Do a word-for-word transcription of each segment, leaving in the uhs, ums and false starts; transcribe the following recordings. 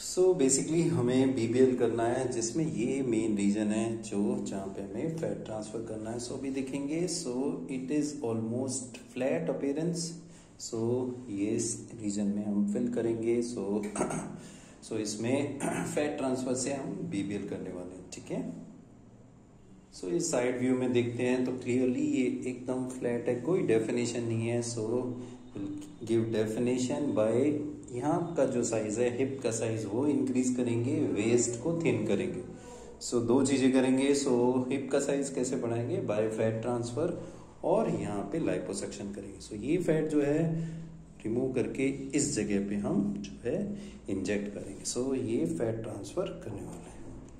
So basically हमें BBL करना है जिसमें ये मेन रीजन है जो जहाँ पे हमें फैट ट्रांसफर करना है। सो so, अभी देखेंगे। So it is almost flat appearance. So ये रीजन में हम फिल करेंगे। सो so, सो so इसमें फैट ट्रांसफर से हम बीबीएल करने वाले हैं। ठीक है। सो so, इस साइड व्यू में देखते हैं तो क्लियरली ये एकदम फ्लैट है, कोई डेफिनेशन नहीं है। सो गिव डेफिनेशन बाय यहाँ का जो साइज है हिप का साइज वो इंक्रीज करेंगे, वेस्ट को थिन करेंगे। सो so, दो चीजें करेंगे। सो so, हिप का साइज कैसे बढ़ाएंगे? बाय फैट ट्रांसफर, और यहाँ पे लाइपोसक्शन करेंगे। सो so, ये फैट जो है रिमूव करके इस जगह पे हम जो है इंजेक्ट करेंगे। सो so, ये फैट ट्रांसफर करने वाला है।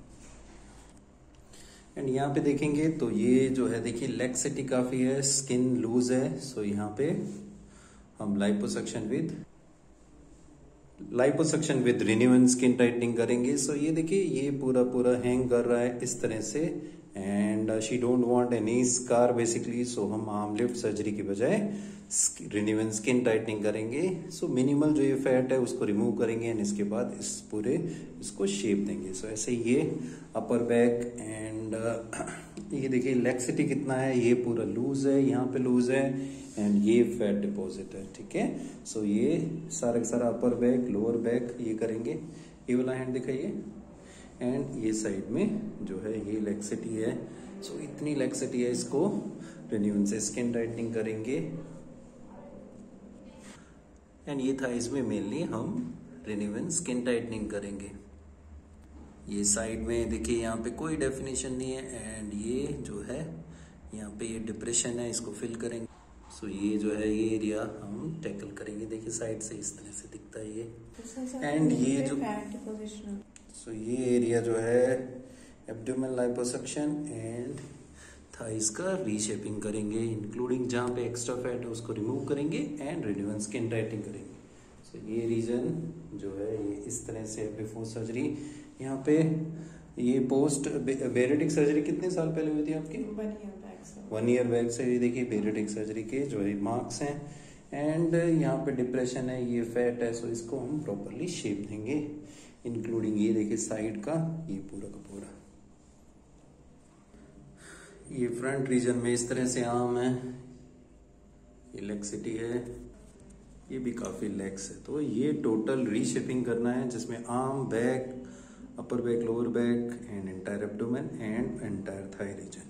एंड यहाँ पे देखेंगे तो ये जो है देखिए लैक्सिटी काफी है, स्किन लूज है। सो so, यहाँ पे हम liposuction with liposuction with Renuvion skin tightening करेंगे। सो so, ये देखिए ये पूरा पूरा हैंग कर रहा है इस तरह से, and she don't want any scar basically. So हम आर्म लिफ्ट सर्जरी की बजाय रिन्यूएंट स्किन टाइटनिंग करेंगे। सो so, मिनिमल जो ये फैट है उसको रिमूव करेंगे एंड इसके बाद इस पूरे इसको शेप देंगे। सो so, ऐसे ये अपर बैक एंड ये देखिए लैक्सिटी कितना है, ये पूरा लूज है, यहाँ पे लूज है एंड ये फैट डिपॉजिट है। ठीक है। सो so, ये सारा सारा अपर बैक लोअर बैक ये करेंगे। ये वाला हैंड दिखाइए। एंड ये साइड में जो है ये लैक्सिटी है। सो so, इतनी लैक्सिटी है, इसको रिन्यूएंट से स्किन टाइटनिंग करेंगे। एंड ये थाइज में मेनली हम रिन्यूएंट स्किन टाइटनिंग करेंगे। ये साइड में देखिए यहाँ पे कोई डेफिनेशन नहीं है एंड ये जो है यहाँ पे ये डिप्रेशन है, इसको फिल करेंगे। सो so, ये जो है ये एरिया हम टैकल करेंगे। देखिए साइड से इस तरह से दिखता है ये। एंड ये जो सो so, ये एरिया जो है एब्डोमेन लाइपोसक्शन एंड थाइस का रीशेपिंग करेंगे, इंक्लूडिंग जहाँ पे एक्स्ट्रा फैट है उसको रिमूव करेंगे एंड रिन्यूएंट स्किन टाइटनिंग करेंगे। सो so, ये रीजन जो है ये इस तरह से बिफोर सर्जरी। यहाँ पे ये पोस्ट बेरेटिक सर्जरी कितने साल पहले हुई थी आपकी? वन ईयर बैक से वन ईयर बैक से ये देखिए बेरेटिक सर्जरी के जो है मार्क्स हैं। एंड यहाँ पे डिप्रेशन है, ये फैट है। सो so, इसको हम प्रॉपरली शेप देंगे, इंक्लूडिंग ये देखिए साइड का ये पूरा का पूरा। ये फ्रंट रीजन में इस तरह से आर्म है, ये लैक्सिटी है, ये भी काफी लैक्स है। तो ये टोटल रीशेपिंग करना है जिसमें arm, back, upper back, lower back and entire abdomen and entire thigh reason.